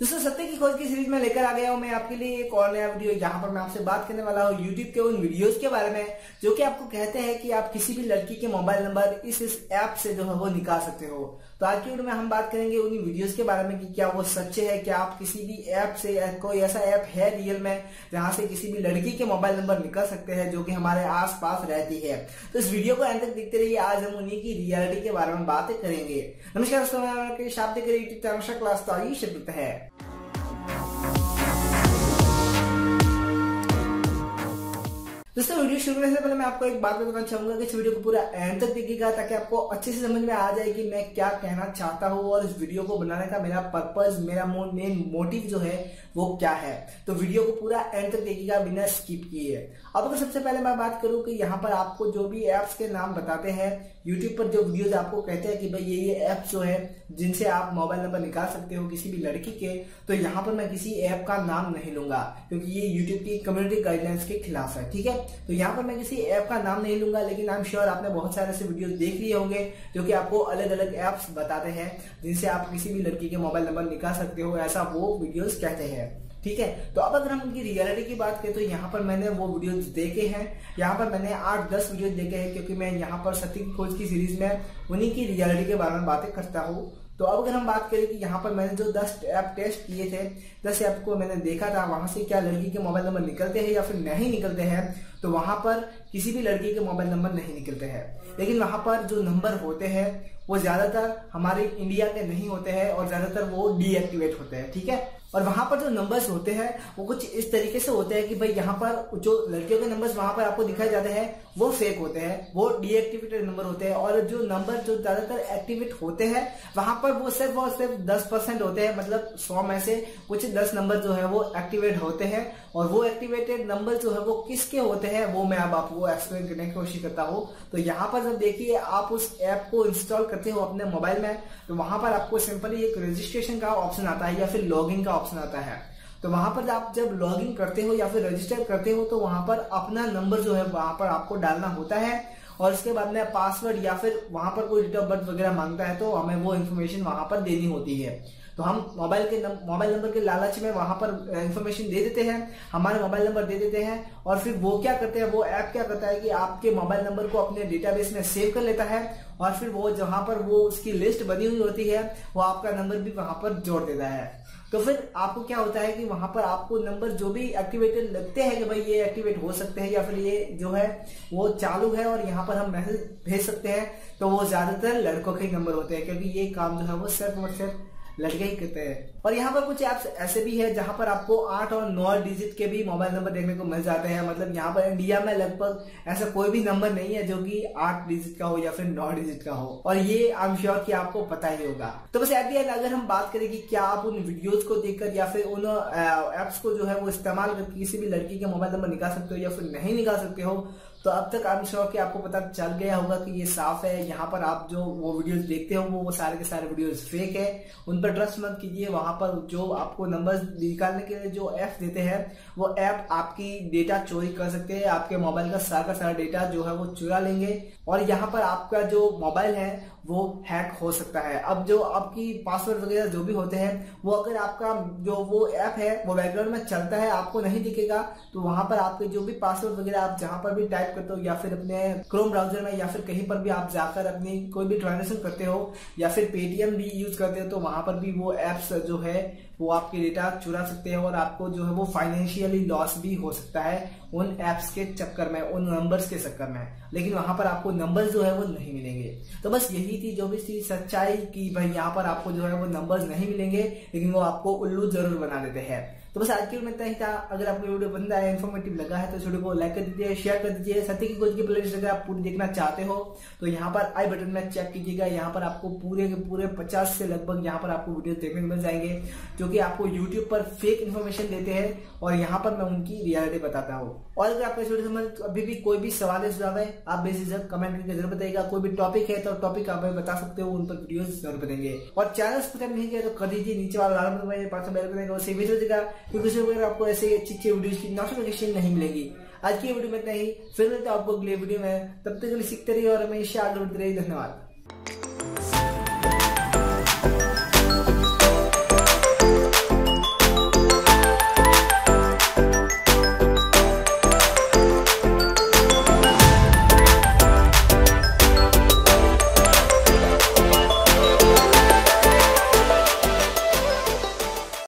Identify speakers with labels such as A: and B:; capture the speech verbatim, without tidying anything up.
A: दोस्तों सत्य की खोज की सीरीज में लेकर आ गया हूं मैं आपके लिए एक और नया वीडियो, जहां पर मैं आपसे बात करने वाला हूं यूट्यूब के उन वीडियोस के बारे में जो कि आपको कहते हैं कि आप किसी भी लड़की के मोबाइल नंबर इस इस ऐप से जो है वो निकाल सकते हो। तो आज की वीडियो में हम बात करेंगे उन वीडियोस के बारे में कि क्या वो सच्चे है, क्या आप किसी भी ऐप से, कोई ऐसा ऐप है रियल में जहां से किसी भी लड़की के मोबाइल नंबर निकल सकते हैं जो कि हमारे आस पास रहती है। तो इस वीडियो को अंत तक देखते रहिए, आज हम उन्हीं की रियलिटी के बारे में बातें करेंगे। नमस्कार दोस्तों, शाब्दिक यूट्यूब चैनल क्लास तो आइए शुरू करते हैं। दोस्तों वीडियो शुरू करने से पहले मैं आपको एक बात बताना चाहूंगा कि इस वीडियो को पूरा एंड तक देखिएगा ताकि आपको अच्छे से समझ में आ जाए कि मैं क्या कहना चाहता हूँ और इस वीडियो को बनाने का मेरा पर्पस, मेरा मेन मोटिव जो है वो क्या है। तो वीडियो को पूरा एंड तक देखिएगा बिना स्किप किए। अब अगर सबसे पहले मैं बात करूं कि यहाँ पर आपको जो भी एप्स के नाम बताते हैं यूट्यूब पर, जो वीडियोज आपको कहते हैं कि भाई ये ये ऐप्स जो है जिनसे आप मोबाइल नंबर निकाल सकते हो किसी भी लड़की के, तो यहाँ पर मैं किसी ऐप का नाम नहीं लूंगा क्योंकि ये यूट्यूब की कम्युनिटी गाइडलाइंस के खिलाफ है। ठीक है, तो यहाँ पर मैं किसी ऐप का नाम नहीं लूंगा, लेकिन आई एम श्योर आपने बहुत सारे ऐसे वीडियोस देख लिए होंगे जो कि आपको अलग अलग ऐप्स बताते हैं जिनसे आप किसी भी लड़की के मोबाइल नंबर निकाल सकते हो, ऐसा वो वीडियोस कहते हैं। ठीक है, तो अब अगर हम उनकी रियलिटी की बात करें तो यहाँ पर मैंने वो वीडियोस देखे हैं, यहाँ पर मैंने आठ दस वीडियोस देखे हैं क्योंकि मैं यहाँ पर सत्य की खोज की सीरीज में उन्हीं की रियलिटी के बारे में बातें करता हूँ। तो अब अगर हम बात करें कि यहाँ पर मैंने जो दस ऐप टेस्ट किए थे, दस ऐप को मैंने देखा था वहां से क्या लड़की के मोबाइल नंबर निकलते हैं या फिर नहीं निकलते हैं, तो वहां पर किसी भी लड़की के मोबाइल नंबर नहीं निकलते हैं। लेकिन वहां पर जो नंबर होते हैं वो ज्यादातर हमारे इंडिया के नहीं होते हैं और ज्यादातर वो डीएक्टिवेट होते हैं। ठीक है, और वहां पर जो नंबर्स होते हैं वो कुछ इस तरीके से होते हैं कि भाई यहाँ पर जो लड़कियों के नंबर्स वहां पर आपको दिखाए जाते हैं वो फेक होते हैं, वो डीएक्टिवेटेड नंबर होते हैं। और जो नंबर जो ज्यादातर एक्टिवेट होते हैं वहां पर वो सिर्फ और सिर्फ दस परसेंट होते हैं, मतलब सौ में से कुछ दस नंबर जो है वो एक्टिवेट होते हैं। और वो एक्टिवेटेड नंबर जो है वो किसके होते हैं वो मैं अब आपको एक्सप्लेन करने की कोशिश करता हूँ। तो यहाँ पर जब देखिए आप उस ऐप को इंस्टॉल करते हो अपने मोबाइल में, तो वहां पर आपको सिंपली एक रजिस्ट्रेशन का ऑप्शन आता है या फिर लॉगिन का ऑप्शन आता है। तो वहां पर आप जब लॉगिन करते हो या फिर रजिस्टर करते हो तो वहां पर अपना नंबर जो है वहां पर आपको डालना होता है और उसके बाद में पासवर्ड या फिर वहां पर कोई डेट ऑफ बर्थ वगैरह मांगता है तो हमें वो इन्फॉर्मेशन वहां पर देनी होती है। तो हम मोबाइल के मोबाइल नंबर के लालच में वहां पर इन्फॉर्मेशन दे देते हैं, हमारे मोबाइल नंबर दे देते हैं और फिर वो क्या करते हैं, वो ऐप क्या करता है कि आपके मोबाइल नंबर को अपने डेटाबेस में सेव कर लेता है और फिर वो जहां पर वो उसकी लिस्ट बनी हुई होती है वो आपका नंबर भी वहां पर जोड़ देता है। तो फिर आपको क्या होता है कि वहां पर आपको नंबर जो भी एक्टिवेटेड लगते हैं कि भाई ये एक्टिवेट हो सकते हैं या फिर ये जो है वो चालू है और यहाँ पर हम मैसेज भेज सकते हैं, तो वो ज्यादातर लड़कों के नंबर होते हैं क्योंकि ये काम जो है वो सिर्फ और सिर्फ लड़के ही करते हैं। और यहाँ पर कुछ ऐप्स ऐसे भी है जहां पर आपको आठ और नौ डिजिट के भी मोबाइल नंबर देखने को मिल जाते हैं। मतलब यहाँ पर इंडिया में लगभग ऐसा कोई भी नंबर नहीं है जो कि आठ डिजिट का हो या फिर नौ डिजिट का हो, और ये आई एम श्योर कि आपको पता ही होगा। तो बस एट द एंड अगर हम बात करें कि क्या आप उन वीडियोज को देखकर या फिर उन एप्स को जो है वो इस्तेमाल करके किसी भी लड़की के मोबाइल नंबर निकाल सकते हो या फिर नहीं निकाल सकते हो, तो अब तक आई एम श्योर कि आपको पता चल गया होगा कि ये साफ है। यहाँ पर आप जो वो वीडियोस देखते हो वो वो सारे के सारे वीडियोस फेक है, उन पर ट्रस्ट मत कीजिए। वहां पर जो आपको नंबर्स निकालने के लिए जो ऐप देते हैं वो ऐप आपकी डेटा चोरी कर सकते हैं, आपके मोबाइल का सारा का सारा डेटा जो है वो चुरा लेंगे और यहाँ पर आपका जो मोबाइल है वो हैक हो सकता है। अब जो आपकी पासवर्ड वगैरह जो भी होते हैं वो अगर आपका जो वो ऐप है वो बैकग्राउंड में चलता है आपको नहीं दिखेगा, तो वहां पर आपके जो भी पासवर्ड वगैरह आप जहां पर भी टाइप करते हो या फिर अपने क्रोम ब्राउजर में या फिर कहीं पर भी आप जाकर अपनी कोई भी ट्रांजेक्शन करते हो या फिर पेटीएम भी यूज करते हो, तो वहां पर भी वो एप्स जो है वो आपके डेटा चुरा सकते हैं और आपको जो है वो फाइनेंशियली लॉस भी हो सकता है उन एप्स के चक्कर में, उन नंबर्स के चक्कर में। लेकिन वहां पर आपको नंबर्स जो है वो नहीं मिलेंगे। तो बस यही थी जो भी थी सच्चाई कि भाई यहाँ पर आपको जो है वो नंबर्स नहीं मिलेंगे, लेकिन वो आपको उल्लू जरूर बना देते हैं। तो बस आज की वीडियो में इतना ही था। अगर आपको वीडियो पसंद आया, इन्फॉर्मेटिव लगा है तो इस वीडियो को लाइक कर दीजिए, शेयर कर दीजिए। सत्य की खोज की प्लेलिस्ट अगर आप पूरी देखना चाहते हो तो यहाँ पर आई बटन में चेक कीजिएगा, यहाँ पर आपको पूरे के पूरे पचास से लगभग यहाँ पर आपको वीडियो देखने को मिल जाएंगे जो कि आपको यूट्यूब पर फेक इन्फॉर्मेशन देते हैं और यहाँ पर मैं उनकी रियलिटी बताता हूँ। और अगर आपको इस वीडियो से अभी भी कोई भी सवाल है सुझाव है आप बेझिझक कमेंट करके जरूर बताइएगा। कोई भी टॉपिक है तो टॉपिक आप बता सकते हो, उन पर वीडियो जरूर बताएंगे। और चैनल सब्सक्राइब नहीं किया तो कर दीजिए, नीचे वाला लाल बटन पास बेल बटन उसे भी दीजिएगा क्योंकि आपको ऐसे अच्छी अच्छी वीडियोस की नोटिफिकेशन नहीं मिलेगी। आज की वीडियो में इतना ही, फिर मिलते हैं आपको अगले वीडियो में। तब तक के लिए सीखते रहिए और हमेशा आगे बढ़ते रहिए। धन्यवाद।